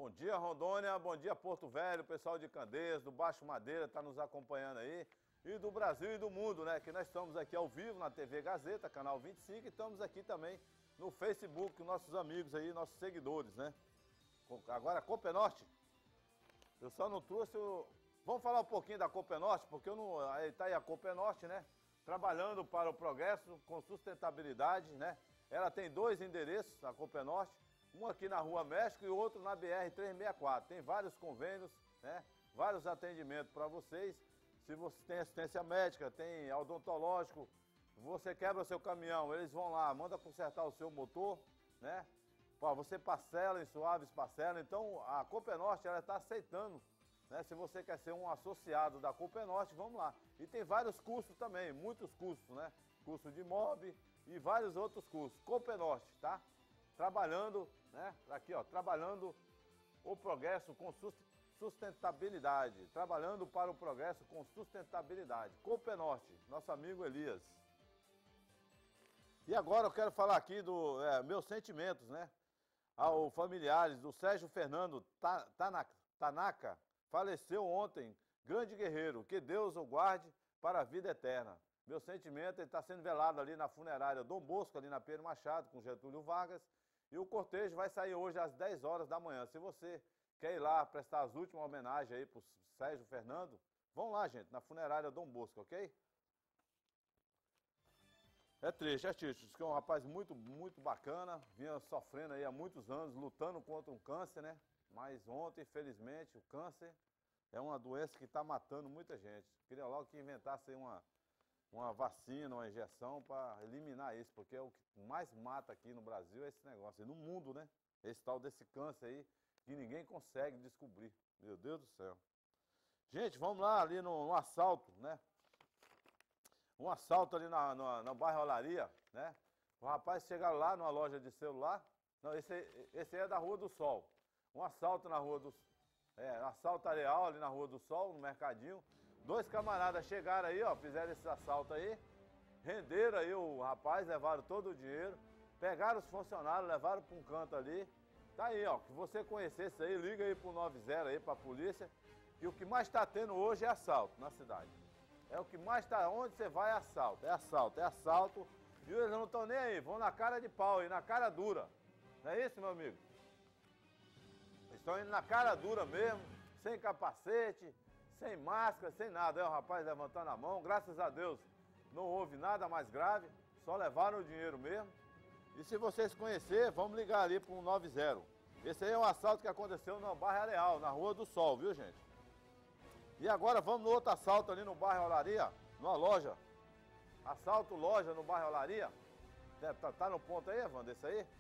Bom dia, Rondônia, bom dia, Porto Velho, pessoal de Candeias, do Baixo Madeira, está nos acompanhando aí, e do Brasil e do mundo, né? Que nós estamos aqui ao vivo na TV Gazeta, canal 25, e estamos aqui também no Facebook, nossos amigos aí, nossos seguidores, né? Agora, Copenorte, eu só não trouxe o... Vamos falar um pouquinho da Copenorte, porque eu não... Aí tá aí a Copenorte, né? Trabalhando para o progresso, com sustentabilidade, né? Ela tem dois endereços, a Copenorte, um aqui na Rua México e outro na BR-364. Tem vários convênios, né? Vários atendimentos para vocês. Se você tem assistência médica, tem odontológico, você quebra o seu caminhão, eles vão lá, manda consertar o seu motor, né? Pô, você parcela em suaves parcelas. Então a Copenorte ela está aceitando, né? Se você quer ser um associado da Copenorte, vamos lá. E tem vários cursos também, muitos cursos, né? Curso de MOB e vários outros cursos. Copenorte, tá? Trabalhando, né? Aqui, ó, trabalhando o progresso com sustentabilidade. Trabalhando para o progresso com sustentabilidade. Copenorte, nosso amigo Elias. E agora eu quero falar aqui dos meus sentimentos, né? Aos familiares do Sérgio Fernando Tanaka, faleceu ontem, grande guerreiro, que Deus o guarde para a vida eterna. Meu sentimento, ele está sendo velado ali na funerária Dom Bosco, ali na Pedro Machado, com Getúlio Vargas, e o cortejo vai sair hoje às 10 horas da manhã. Se você quer ir lá prestar as últimas homenagens aí para o Sérgio Fernando, vão lá, gente, na funerária Dom Bosco, ok? É triste, diz que é um rapaz muito bacana, vinha sofrendo aí há muitos anos, lutando contra um câncer, né? Mas ontem, infelizmente, o câncer é uma doença que está matando muita gente. Queria logo que inventasse aí uma vacina, uma injeção para eliminar isso, porque é o que mais mata aqui no Brasil é esse negócio, e no mundo, né? Esse tal desse câncer aí, que ninguém consegue descobrir. Meu Deus do céu. Gente, vamos lá ali no assalto, né? Um assalto ali na bairro Olaria, né? O rapaz chega lá numa loja de celular. Não, esse aí é da Rua do Sol. Um assalto na Rua do... assalto areal ali na Rua do Sol, no Mercadinho. Dois camaradas chegaram aí, ó, fizeram esse assalto aí. Renderam aí o rapaz, levaram todo o dinheiro. Pegaram os funcionários, levaram para um canto ali. Tá aí, ó, que você conhecesse aí, liga aí pro 90 aí, pra polícia. E o que mais tá tendo hoje é assalto na cidade. É o que mais está, onde você vai é assalto, é assalto, é assalto. E eles não estão nem aí, vão na cara de pau, e na cara dura. Não é isso, meu amigo? Eles estão indo na cara dura mesmo, sem capacete, sem máscara, sem nada. É o rapaz levantando a mão, graças a Deus não houve nada mais grave, só levaram o dinheiro mesmo. E se vocês conhecerem, vamos ligar ali para o 90. Esse aí é um assalto que aconteceu no bairro Areal, na Rua do Sol, viu, gente? E agora vamos no outro assalto ali no bairro Olaria, numa loja. Assalto loja no bairro Olaria. Tá no ponto aí, Evandro, esse aí?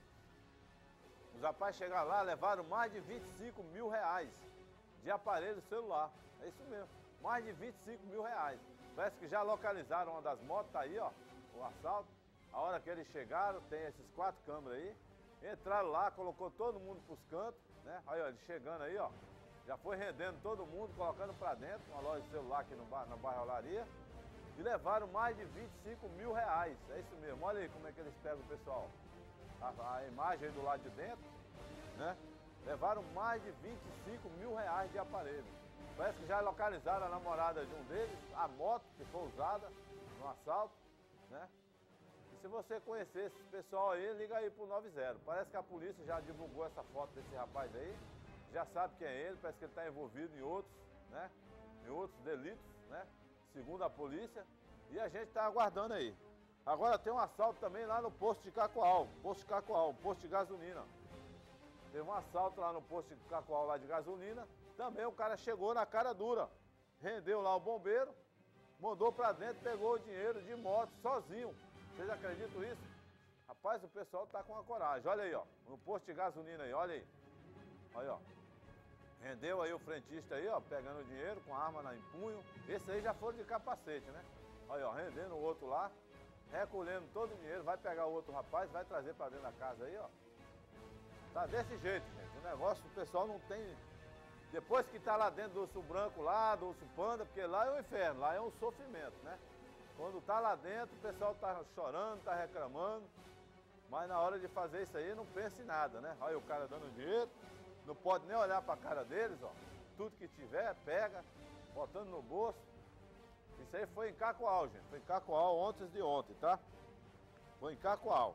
Os rapazes chegaram lá, levaram mais de 25 mil reais de aparelho celular. É isso mesmo, mais de 25 mil reais. Parece que já localizaram uma das motos, tá aí, ó, o assalto. A hora que eles chegaram, tem esses 4 câmeras aí. Entraram lá, colocou todo mundo pros cantos, né? Aí, ó, eles chegando aí, ó. Já foi rendendo todo mundo, colocando para dentro, uma loja de celular aqui na bairro Olaria. E levaram mais de 25 mil reais. É isso mesmo, olha aí como é que eles pegam o pessoal. A imagem aí do lado de dentro, né? Levaram mais de 25 mil reais de aparelho. Parece que já localizaram a namorada de um deles, a moto que foi usada no assalto, né? E se você conhecer esse pessoal aí, liga aí pro 90. Parece que a polícia já divulgou essa foto desse rapaz aí. Já sabe quem é ele, parece que ele está envolvido em outros, né? Em outros delitos, né? Segundo a polícia. E a gente está aguardando aí. Agora tem um assalto também lá no posto de Cacoal, posto de gasolina. Teve um assalto lá no posto de Cacoal, lá de gasolina. Também o cara chegou na cara dura. Rendeu lá o bombeiro, mandou para dentro, pegou o dinheiro de moto sozinho. Vocês acreditam isso? Rapaz, o pessoal tá com a coragem. Olha aí, ó. No posto de gasolina aí, olha aí. Olha, ó. Rendeu aí o frentista aí, ó, pegando o dinheiro com a arma em punho. Esse aí já foi de capacete, né? Olha, ó, rendendo o outro lá, recolhendo todo o dinheiro, vai pegar o outro rapaz, vai trazer para dentro da casa aí, ó. Tá desse jeito, gente. O negócio, o pessoal não tem... Depois que tá lá dentro do urso branco lá, do urso panda, porque lá é o inferno, lá é um sofrimento, né? Quando tá lá dentro, o pessoal tá chorando, tá reclamando, mas na hora de fazer isso aí, não pensa em nada, né? Olha o cara dando dinheiro. não pode nem olhar para a cara deles, ó. Tudo que tiver, pega, botando no bolso. Isso aí foi em Cacoal, gente. Foi em Cacoal antes de ontem, tá? Foi em Cacoal.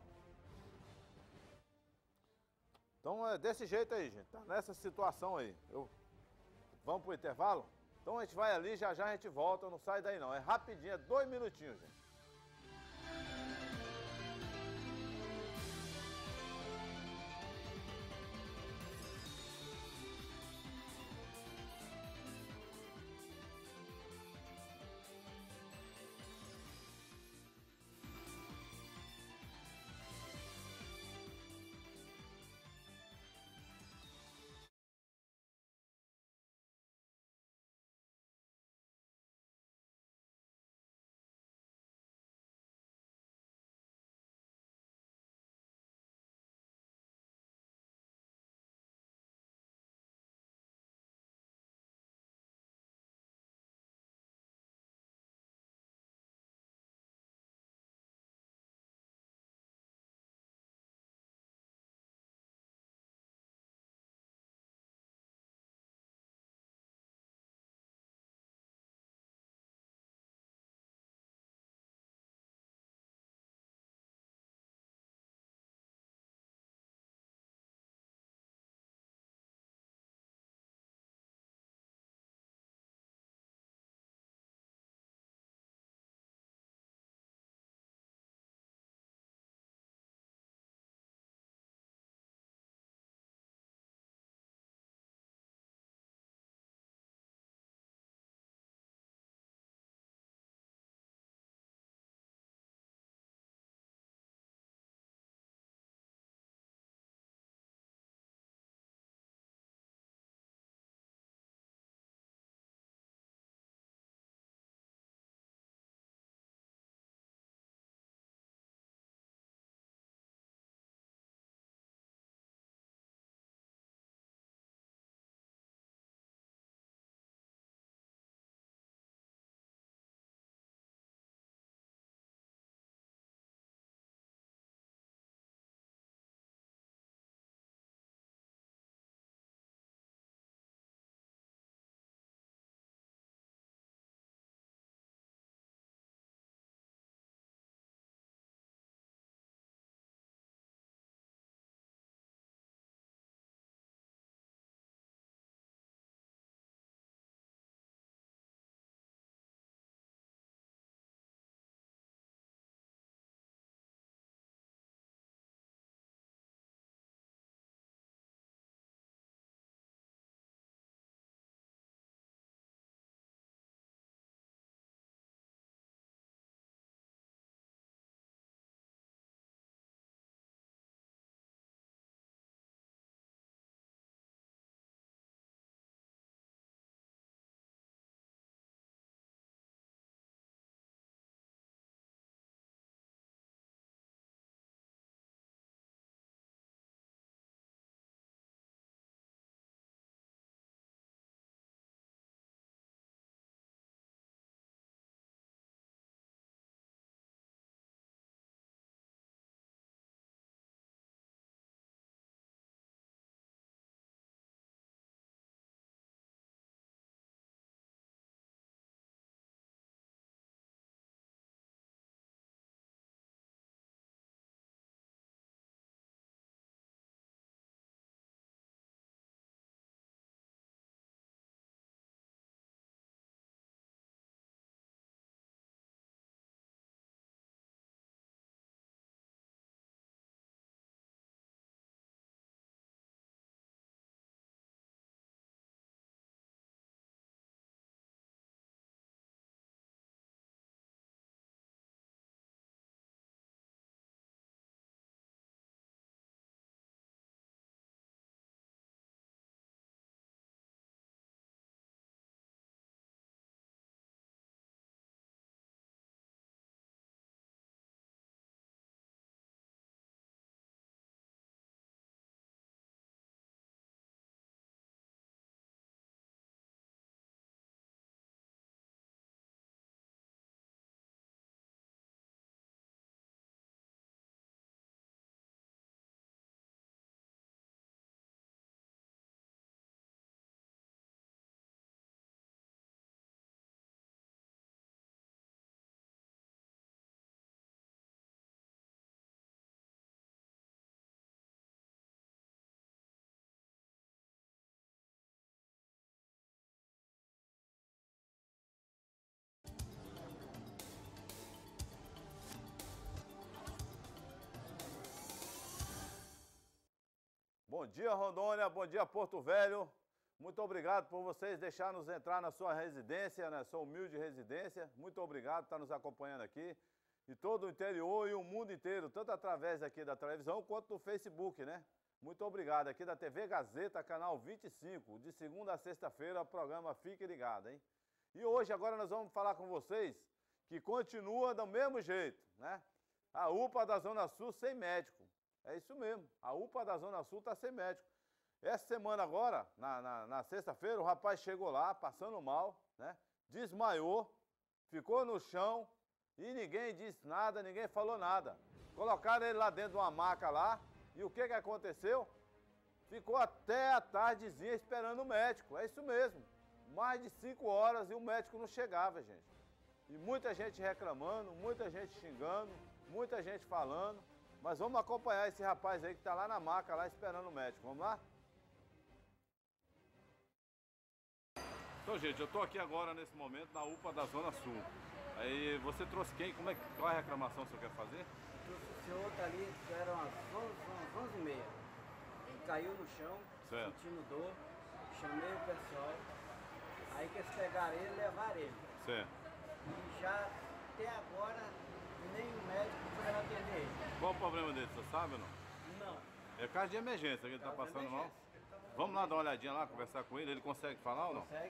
Então é desse jeito aí, gente. Tá nessa situação aí. Vamos pro intervalo? Então a gente vai ali, já já a gente volta. Não sai daí não. É rapidinho, é 2 minutinhos, gente. Bom dia, Rondônia, bom dia, Porto Velho. Muito obrigado por vocês deixarem-nos entrar na sua residência, na sua humilde residência. Muito obrigado por estar nos acompanhando aqui. E todo o interior e o mundo inteiro, tanto através aqui da televisão quanto do Facebook, né? Muito obrigado. Aqui da TV Gazeta, canal 25, de segunda a sexta-feira, o programa Fique Ligado, hein? E hoje, agora nós vamos falar com vocês que continua do mesmo jeito, né? A UPA da Zona Sul sem médico. É isso mesmo, a UPA da Zona Sul está sem médico. Essa semana agora, na sexta-feira, o rapaz chegou lá, passando mal, né? Desmaiou, ficou no chão e ninguém disse nada, ninguém falou nada. Colocaram ele lá dentro de uma maca lá e o que aconteceu? Ficou até a tardezinha esperando o médico, é isso mesmo. Mais de 5 horas e o médico não chegava, gente. E muita gente reclamando, muita gente xingando, muita gente falando. Mas vamos acompanhar esse rapaz aí que está lá na maca, lá esperando o médico. Vamos lá? Então, gente, eu estou aqui agora, nesse momento, na UPA da Zona Sul. Aí você trouxe quem? Qual é a reclamação que você quer fazer? Eu trouxe o senhor tá ali, já eram umas 11h30. Ele caiu no chão, certo, sentindo dor. Chamei o pessoal. Aí que eles pegaram ele e levaram ele. Certo. E já até agora nem o médico foi atender ele. Qual o problema dele, você sabe ou não? Não. É caso de emergência que ele está passando mal. Vamos lá dar uma olhadinha lá, conversar com ele. Ele consegue falar ou não? Consegue?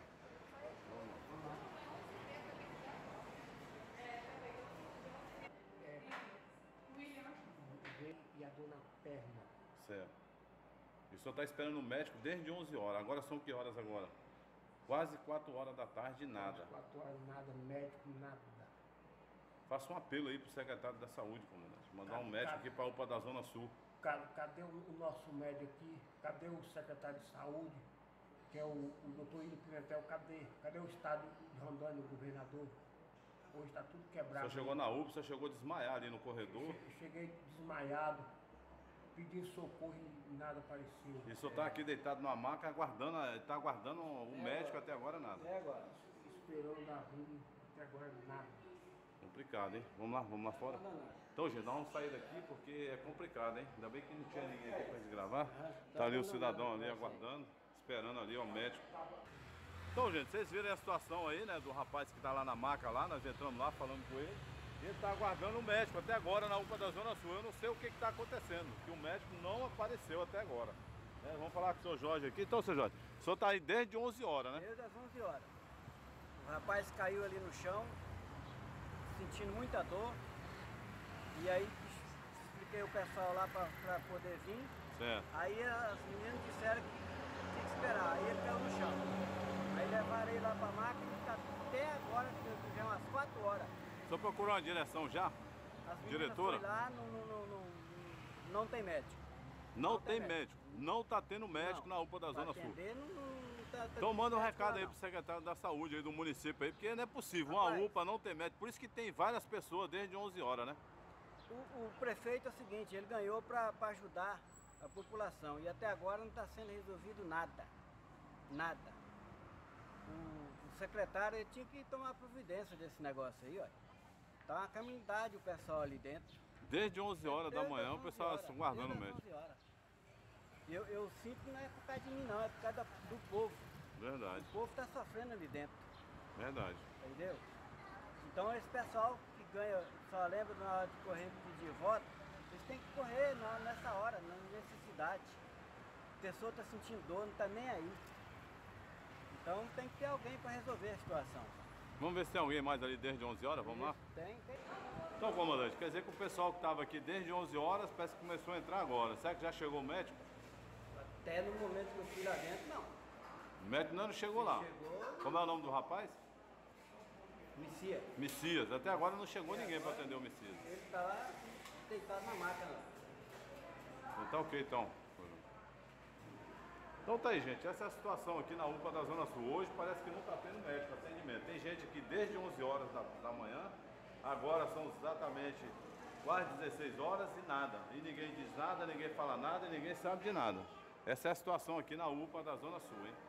E a dor na perna. Certo. E o senhor está esperando o médico desde 11 horas. Agora são que horas agora? Quase 4 horas da tarde, nada. 4 horas, nada, médico, nada. Faça um apelo aí pro secretário da Saúde, comandante. Mandar um médico aqui para a UPA da Zona Sul. Cadê o nosso médico aqui? Cadê o secretário de saúde? Que é o doutor Ilho Pimentel? Cadê o estado de Rondônia, o governador? Hoje está tudo quebrado. Você chegou na UPA, você chegou a desmaiar ali no corredor. Cheguei desmaiado, pedi socorro e nada apareceu. E o senhor está aqui deitado numa maca, aguardando, está aguardando o médico até agora nada. É agora. Esperando na rua, até agora nada. Complicado, hein? Vamos lá fora? Então, gente, dá uma saída aqui porque é complicado, hein? Ainda bem que não tinha ninguém aqui para gravar. Tá ali o cidadão ali aguardando, esperando ali o médico. Então, gente, vocês viram a situação aí, né, do rapaz que tá lá na maca lá, nós entramos lá falando com ele. E ele tá aguardando o médico até agora na UPA da Zona Sul. Eu não sei o que tá acontecendo, que o médico não apareceu até agora. Vamos falar com o senhor Jorge aqui. Então, senhor Jorge, o senhor tá aí desde 11 horas, né? Desde as 11 horas. O rapaz caiu ali no chão, sentindo muita dor. E aí expliquei o pessoal lá para poder vir. Certo. Aí as meninas disseram que tinha que esperar. Aí ele caiu no chão. Aí levaram ele lá para a máquina e está até agora, já é umas 4 horas. O senhor procurou uma direção já? As meninas Diretora? foi lá, não tem médico. Não tem médico. Não tá tendo médico Não. na UPA da Pra Zona Sul. atender, tá Então manda um médico recado lá, aí não. pro secretário da Saúde aí do município aí, porque não é possível Rapaz, uma UPA não ter médico. Por isso que tem várias pessoas desde 11 horas, né? O prefeito é o seguinte, ele ganhou para ajudar a população e até agora não está sendo resolvido nada. Nada. O secretário ele tinha que tomar providência desse negócio aí, ó. Tá uma calamidade o pessoal ali dentro. Desde 11 horas da Desde manhã as o 11 pessoal horas, guardando o desde as médico. 11 horas. Eu sinto que não é por causa de mim não, é por causa do povo. Verdade, O povo está sofrendo ali dentro, verdade. entendeu? Então esse pessoal que ganha, só lembra na hora de correr pedir voto, eles têm que correr nessa hora, na necessidade. A pessoa está sentindo dor, não está nem aí. Então tem que ter alguém para resolver a situação. Vamos ver se tem alguém mais ali desde 11 horas, vamos lá? Tem. Então, comandante, quer dizer que o pessoal que estava aqui desde 11 horas parece que começou a entrar agora. Será que já chegou o médico? Até no momento que eu fui lá dentro, não. O médico não chegou lá. Chegou, Como é o nome do rapaz? Messias. Messias. Até agora não chegou ninguém para atender o Messias. Ele está lá deitado na maca lá. Tá ok, então. Então tá aí, gente. Essa é a situação aqui na UPA da Zona Sul. Hoje parece que não está tendo médico atendimento. Tem gente aqui desde 11 horas da manhã. Agora são exatamente quase 16 horas e nada. E ninguém diz nada, ninguém fala nada e ninguém sabe de nada. Essa é a situação aqui na UPA da Zona Sul, hein?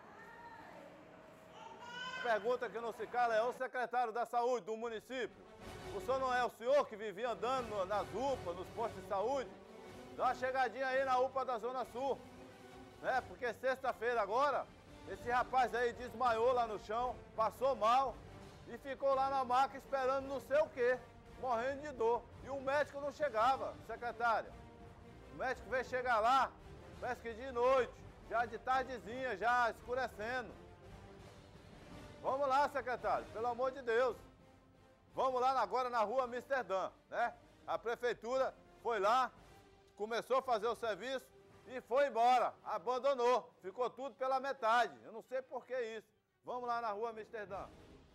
Pergunta que não se cala é o secretário da Saúde do município. O senhor não é o senhor que vivia andando nas UPAs, nos postos de saúde? Dá uma chegadinha aí na UPA da Zona Sul. né? Porque sexta-feira agora, esse rapaz aí desmaiou lá no chão, passou mal e ficou lá na maca esperando não sei o quê, morrendo de dor. E o médico não chegava, secretária. O médico veio chegar lá, parece que de noite, já de tardezinha, já escurecendo. Vamos lá, secretário, pelo amor de Deus. Vamos lá agora na rua Amsterdã, né? A prefeitura foi lá, começou a fazer o serviço e foi embora, abandonou. Ficou tudo pela metade. Eu não sei por que isso. Vamos lá na rua Amsterdã.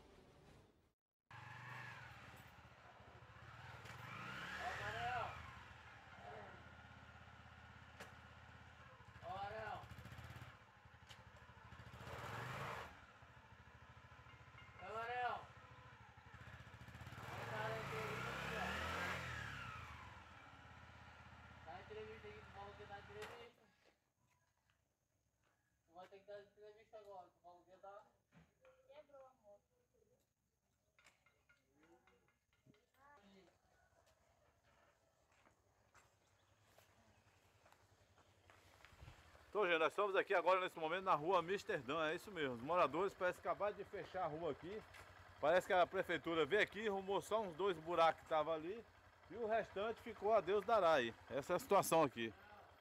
Vai ter que dar entrevista agora, tu falou que ia dar. Quebrou a moto. Então, gente, nós estamos aqui agora nesse momento na rua Amsterdã, é isso mesmo. Os moradores parecem que acabaram de fechar a rua aqui. Parece que a prefeitura veio aqui, arrumou só uns 2 buracos que estavam ali e o restante ficou a Deus dará aí. Essa é a situação aqui.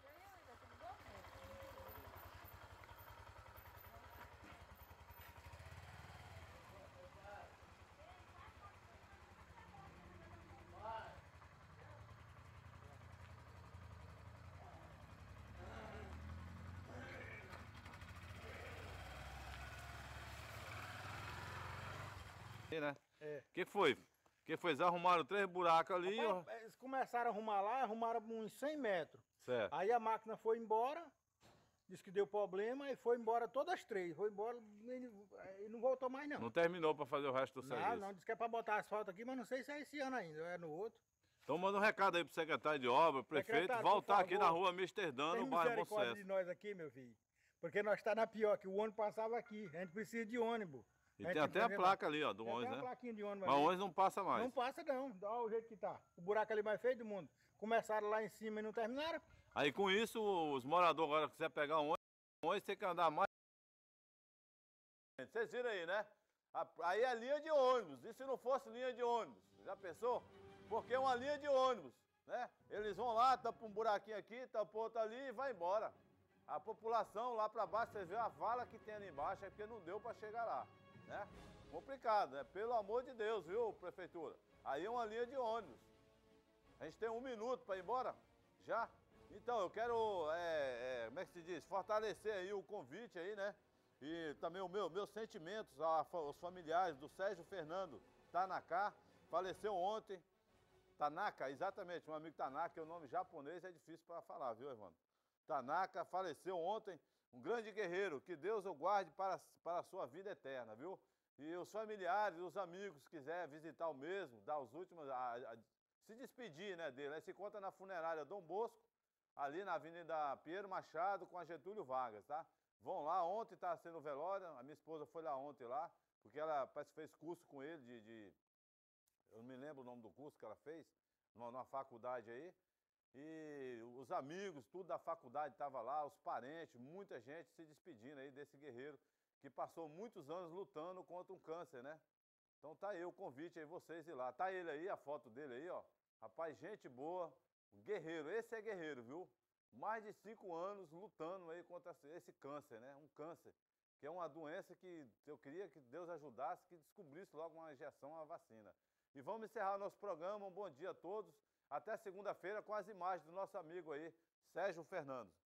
Né? É. Que foi? Que foi? Eles arrumaram 3 buracos ali. Rapaz, eles começaram a arrumar lá, arrumaram uns 100 metros. Certo. Aí a máquina foi embora, disse que deu problema e foi embora todas as 3. Foi embora e não voltou mais não. Não terminou para fazer o resto do serviço. Não, disse que é para botar asfalto aqui, mas não sei se é esse ano ainda, é no outro. Então manda um recado aí pro secretário de obra, prefeito, Secretário, voltar por aqui favor, na rua Amsterdã, tem no bairro Bom misericórdia Sucesso. de nós aqui, meu filho. Porque nós está na pior, que o ônibus passava aqui. A gente precisa de ônibus. E tem até a placa ali, ó, do Tem até ônibus, uma né? plaquinha de ônibus Mas o ali. ônibus não passa mais. Não passa não, dá o jeito que tá. O buraco ali mais feio do mundo. Começaram lá em cima e não terminaram. Aí com isso, os moradores agora que quiser pegar um ônibus, tem que andar mais. Vocês viram aí, né? Aí é linha de ônibus. E se não fosse linha de ônibus? Já pensou? Porque é uma linha de ônibus, né? Eles vão lá, tampam um buraquinho aqui, tampam outro ali e vai embora. A população lá para baixo, vocês viram a vala que tem ali embaixo, é porque não deu para chegar lá, né? Complicado, né? Pelo amor de Deus, viu, prefeitura? Aí é uma linha de ônibus. A gente tem 1 minuto para ir embora? Já? Então, eu quero, como é que se diz? Fortalecer aí o convite aí, né? E também meus sentimentos aos familiares do Sérgio Fernando Tanaka, faleceu ontem. Tanaka, exatamente, um amigo Tanaka, é um nome japonês, é difícil para falar, viu, Evandro? Tanaka faleceu ontem, um grande guerreiro, que Deus o guarde para a sua vida eterna, viu? E os familiares, os amigos, se quiser visitar o mesmo, dar os últimos, se despedir, né, dele. Aí se encontra na funerária Dom Bosco, ali na Avenida Pinheiro Machado, com a Getúlio Vargas, tá? Vão lá, ontem está sendo velório, a minha esposa foi lá ontem lá, porque ela parece que fez curso com ele eu não me lembro o nome do curso que ela fez, numa faculdade aí. E os amigos, tudo da faculdade estava lá, os parentes, muita gente se despedindo aí desse guerreiro que passou muitos anos lutando contra um câncer, né? Então tá aí o convite aí, vocês ir lá. Tá ele aí, a foto dele aí, ó. Rapaz, gente boa, guerreiro, esse é guerreiro, viu? Mais de 5 anos lutando aí contra esse câncer, né? Um câncer, que é uma doença que eu queria que Deus ajudasse, que descobrisse logo uma injeção, uma vacina. E vamos encerrar nosso programa, um bom dia a todos. Até segunda-feira com as imagens do nosso amigo aí, Sérgio Fernando.